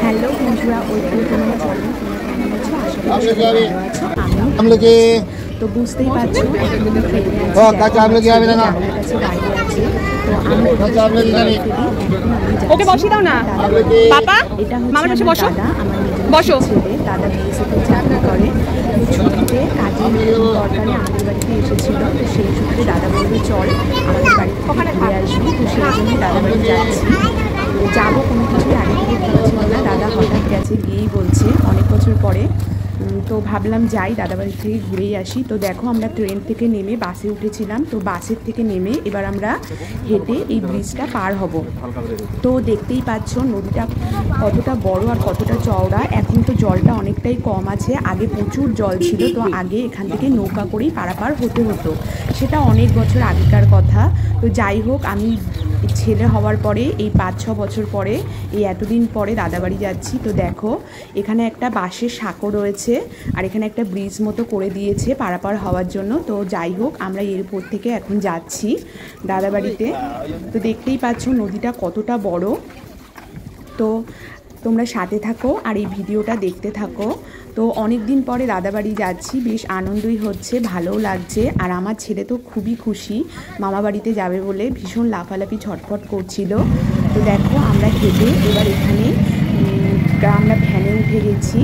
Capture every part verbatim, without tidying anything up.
Hello बंधुरा ओइपुर তোমার channel তোমরা কেমন আছো? আশা করি ভালো আছো। আমি লোকে তো বুঝতেই পারছো এখন ট্রেনে আছি। ও কাছে আমি লোকে যাবে না, আমার কাছে গাড়ি আছে। তো আমি কাছে আমি লোকে যাবে। ওকে বসি দাও না পাপা, এটা মামার কাছে বসো। দাদা আমার নিজের বসো। ছেলে, দাদা বিএসএফে চাকরি করে। ছুটিতে কাজে দরকারে আমাদের বাড়িতে এসেছিল। তো সেই সূত্রে দাদা বলবে চল আমাদের বাড়িতে ওখানে ঘুরে আসবি। তো সেই জন্য দাদা বাড়ি যাচ্ছি। যাবো কোনো কিছুই আগে থেকে ভাবছিল না, দাদা হঠাৎ গেছে গিয়েই বলছে অনেক বছর পরে। তো ভাবলাম যাই দাদা বাড়ি থেকে ঘুরেই আসি। তো দেখো আমরা ট্রেন থেকে নেমে বাসে উঠেছিলাম। তো বাসের থেকে নেমে এবার আমরা হেঁটে এই ব্রিজটা পার হব। তো দেখতেই পাচ্ছ নদীটা কতটা বড় আর কতটা চওড়া। এখন তো জলটা অনেকটাই কম আছে, আগে প্রচুর জল ছিল। তো আগে এখান থেকে নৌকা করেই পারাপার হতে হতো, সেটা অনেক বছর আগেকার কথা। তো যাই হোক, আমি ছেলে হওয়ার পরে এই পাঁচ ছ বছর পরে এই এতদিন পরে দাদাবাড়ি যাচ্ছি। তো দেখো এখানে একটা বাঁশের সাঁকো রয়েছে আর এখানে একটা ব্রিজ মতো করে দিয়েছে পারাপার হওয়ার জন্য। তো যাই হোক আমরা এর উপর থেকে এখন যাচ্ছি দাদাবাড়িতে। তো দেখতেই পাচ্ছ নদীটা কতটা বড়। তো তোমরা সাথে থাকো আর এই ভিডিওটা দেখতে থাকো। তো অনেক দিন পরে দাদাবাড়ি যাচ্ছি, বেশ আনন্দই হচ্ছে, ভালোও লাগছে। আর আমার ছেলে তো খুবই খুশি মামা বাড়িতে যাবে বলে, ভীষণ লাফালাফি ছটফট করছিল। তো দেখো আমরা হেঁটে এবার এখানে আমরা ভ্যানে উঠে গেছি।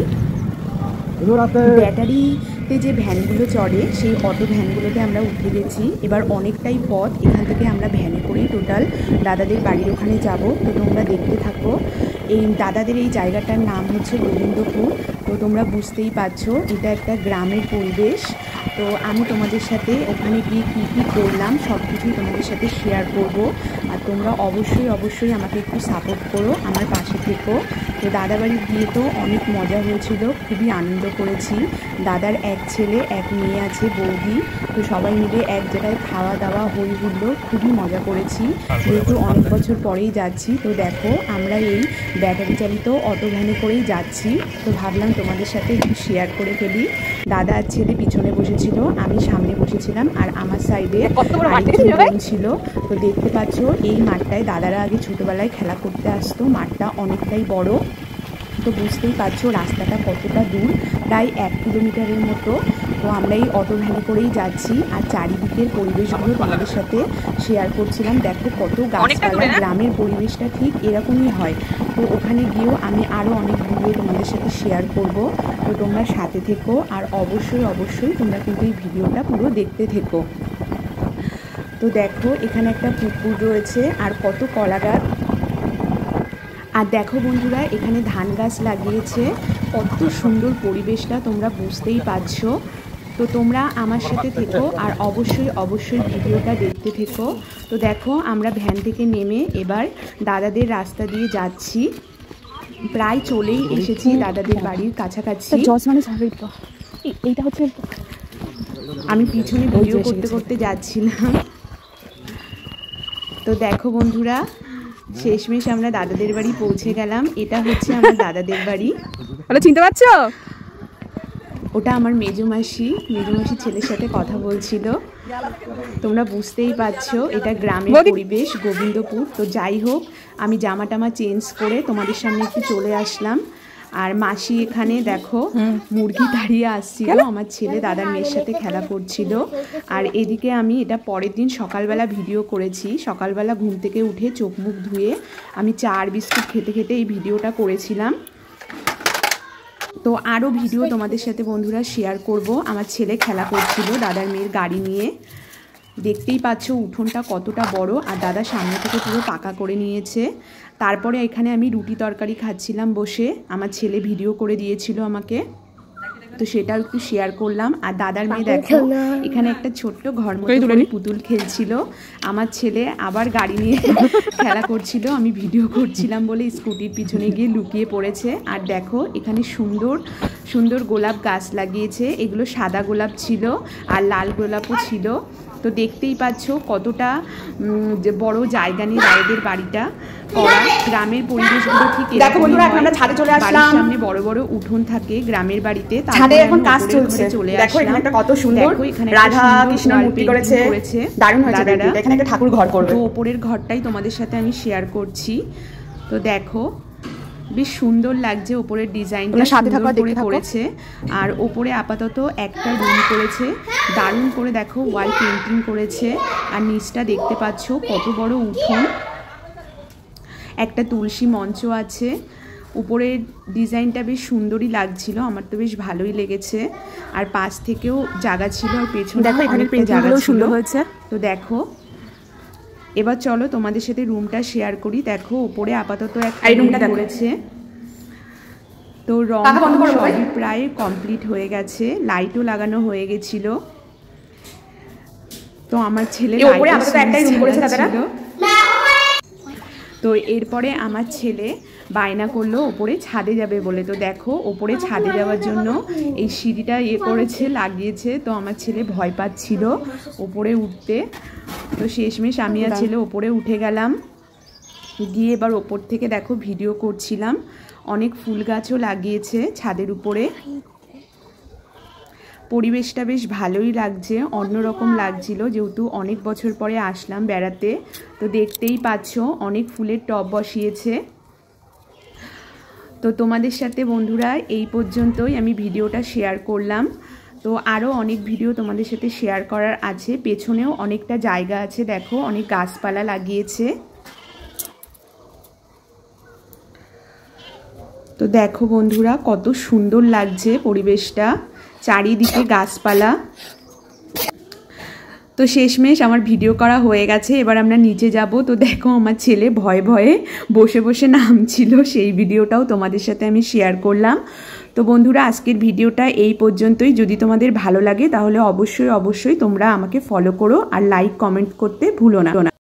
ব্যাটারিতে যে ভ্যানগুলো চড়ে সেই অটো ভ্যানগুলোতে আমরা উঠে গেছি। এবার অনেকটাই পথ, এখান থেকে আমরা ভ্যানে করেই টোটাল দাদাদের বাড়ির ওখানে যাব। তো তোমরা দেখতে থাকো। এই দাদাদের এই জায়গাটার নাম হচ্ছে গোবিন্দপুর। তো তোমরা বুঝতেই পারছো এটা একটা গ্রামের পরিবেশ। তো আমি তোমাদের সাথে ওখানে গিয়ে কী কী করলাম সব কিছুই তোমাদের সাথে শেয়ার করব। আর তোমরা অবশ্যই অবশ্যই আমাকে একটু সাপোর্ট করো, আমার পাশে থেকো। তো দাদাবাড়ি গিয়ে তো অনেক মজা হয়েছিল, খুবই আনন্দ করেছি। দাদার এক ছেলে এক মেয়ে আছে, বৌদি। তো সবাই মিলে এক জায়গায় খাওয়া দাওয়া হই হুল্লো, খুবই মজা করেছি, যেহেতু অনেক বছর পরেই যাচ্ছি। তো দেখো আমরা এই ব্যাটারি চালিত অটো ভ্যানে করেই যাচ্ছি। তো ভাবলাম তোমাদের সাথে একটু শেয়ার করে ফেলি। দাদা আর ছেলে পিছনে বসেছিল, আমি সামনে বসেছিলাম, আর আমার সাইডে আরেকজন বোন ছিল। তো দেখতে পাচ্ছ এই মাঠটায় দাদারা আগে ছোটোবেলায় খেলা করতে আসতো, মাঠটা অনেকটাই বড়। তো বুঝতেই পারছো রাস্তাটা কতটা দূর, প্রায় এক কিলোমিটারের মতো। তো আমরা এই অটো ভ্যানে করেই যাচ্ছি আর চারিদিকের পরিবেশগুলো তোমাদের সাথে শেয়ার করছিলাম। দেখো কত গাছপালা, গ্রামের পরিবেশটা ঠিক এরকমই হয়। তো ওখানে গিয়েও আমি আরও অনেক ভিডিও তোমাদের সাথে শেয়ার করব। তো তোমরা সাথে থেকো আর অবশ্যই অবশ্যই তোমরা কিন্তু এই ভিডিওটা পুরো দেখতে থেকো। তো দেখো এখানে একটা পুকুর রয়েছে আর কত কলা গাছ। আর দেখো বন্ধুরা এখানে ধান গাছ লাগিয়েছে, কত সুন্দর পরিবেশটা তোমরা বুঝতেই পারছো। তো তোমরা আমার সাথে থেকো আর অবশ্যই অবশ্যই ভিডিওটা দেখতে থেকো। তো দেখো আমরা ভ্যান থেকে নেমে এবার দাদাদের রাস্তা দিয়ে যাচ্ছি, প্রায় চলেই এসেছি দাদাদের বাড়ির কাছাকাছি। এইটা হচ্ছে আমি পিছনে ভিডিও করতে করতে যাচ্ছিলাম। তো দেখো বন্ধুরা শেষমেশ আমরা দাদাদের বাড়ি পৌঁছে গেলাম। এটা হচ্ছে আমার দাদাদের বাড়ি, ওটা চিনতে পারছো? ওটা আমার মেজমাসি, মেজমাসি ছেলের সাথে কথা বলছিল। তোমরা বুঝতেই পারছো এটা গ্রামের পরিবেশ, গোবিন্দপুর। তো যাই হোক আমি জামা টামা চেঞ্জ করে তোমাদের সামনে একটু চলে আসলাম। আর মাসি এখানে দেখো মুরগি তাড়িয়ে আসছিল, আমার ছেলে দাদার মেয়ের সাথে খেলা করছিল। আর এদিকে আমি এটা পরের দিন সকালবেলা ভিডিও করেছি, সকালবেলা ঘুম থেকে উঠে চোখ মুখ ধুয়ে আমি চা আর বিস্কুট খেতে খেতে এই ভিডিওটা করেছিলাম। তো আরও ভিডিও তোমাদের সাথে বন্ধুরা শেয়ার করব। আমার ছেলে খেলা করছিল দাদার মেয়ের গাড়ি নিয়ে। দেখতেই পাচ্ছ উঠোনটা কতটা বড় আর দাদা সামনে থেকে পুরো পাকা করে নিয়েছে। তারপরে এখানে আমি রুটি তরকারি খাচ্ছিলাম বসে, আমার ছেলে ভিডিও করে দিয়েছিল আমাকে, তো সেটাও একটু শেয়ার করলাম। আর দাদার মেয়ে দেখো এখানে একটা ছোট্ট ঘর মতো করে পুতুল খেলছিল, আমার ছেলে আবার গাড়ি নিয়ে খেলা করছিল, আমি ভিডিও করছিলাম বলে স্কুটির পিছনে গিয়ে লুকিয়ে পড়েছে। আর দেখো এখানে সুন্দর সুন্দর গোলাপ গাছ লাগিয়েছে, এগুলো সাদা গোলাপ ছিল আর লাল গোলাপও ছিল। তো দেখতেই পাচ্ছ কতটা বড় জায়গা নিয়ে দাদাদের বাড়িটা করা। গ্রামের পরিবেশগুলো ঠিক দেখো বন্ধুরা এখন আমরা ছাদে চলে আসলাম। সামনে বড় বড় উঠোন থাকে গ্রামের বাড়িতে, ছাদে এখন কাজ চলছে। দেখো এখানে একটা কত সুন্দর রাধা কৃষ্ণ মূর্তি করেছে, দারুণ হয়েছে দাদা। এখানে একটা ঠাকুর ঘর করবে, তো উপরের ঘরটাই তোমাদের সাথে আমি শেয়ার করছি। তো দেখো বেশ সুন্দর লাগছে ওপরের ডিজাইনটা করেছে। আর ওপরে আপাতত একটা রুম করেছে, দারুণ করে দেখো ওয়াল পেন্টিং করেছে। আর নিচটা দেখতে পাচ্ছ কত বড় উঠোন, একটা তুলসী মঞ্চ আছে। উপরের ডিজাইনটা বেশ সুন্দরই লাগছিল, আমার তো বেশ ভালোই লেগেছে। আর পাশ থেকেও জায়গা ছিল, আর পেছনে দেখো এখানে জায়গা সুন্দর হয়েছে। তো দেখো এবার চলো তোমাদের সাথে রুমটা শেয়ার করি। দেখো উপরে আপাতত একটা রুমটা করেছে। তো রং সবই প্রায় কমপ্লিট হয়ে গেছে, লাইটও লাগানো হয়ে গেছিল। তো আমার ছেলে তো এরপরে আমার ছেলে বায়না করলো ওপরে ছাদে যাবে বলে। তো দেখো ওপরে ছাদে যাওয়ার জন্য এই সিঁড়িটা ইয়ে করেছে, লাগিয়েছে। তো আমার ছেলে ভয় পাচ্ছিল ওপরে উঠতে। তো শেষমেশ আমি আর ছেলে ওপরে উঠে গেলাম, গিয়ে এবার ওপর থেকে দেখো ভিডিও করছিলাম। অনেক ফুল গাছও লাগিয়েছে ছাদের উপরে। পরিবেশটা বেশ ভালোই লাগছে, অন্যরকম লাগছিল, যেহেতু অনেক বছর পরে আসলাম বেড়াতে। তো দেখতেই পাচ্ছ অনেক ফুলের টব বসিয়েছে। তো তোমাদের সাথে বন্ধুরা এই পর্যন্তই আমি ভিডিওটা শেয়ার করলাম। তো আরও অনেক ভিডিও তোমাদের সাথে শেয়ার করার আছে। পেছনেও অনেকটা জায়গা আছে, দেখো অনেক গাছপালা লাগিয়েছে। তো দেখো বন্ধুরা কত সুন্দর লাগছে পরিবেশটা, চারিদিকে গাছপালা। তো শেষমেশ আমার ভিডিও করা হয়ে গেছে, এবার আমরা নিচে যাব। তো দেখো আমার ছেলে ভয়ে ভয়ে বসে বসে নামছিল, সেই ভিডিওটাও তোমাদের সাথে আমি শেয়ার করলাম। তো বন্ধুরা আজকের ভিডিওটা এই পর্যন্তই। যদি তোমাদের ভালো লাগে তাহলে অবশ্যই অবশ্যই তোমরা আমাকে ফলো করো, আর লাইক কমেন্ট করতে ভুলো না।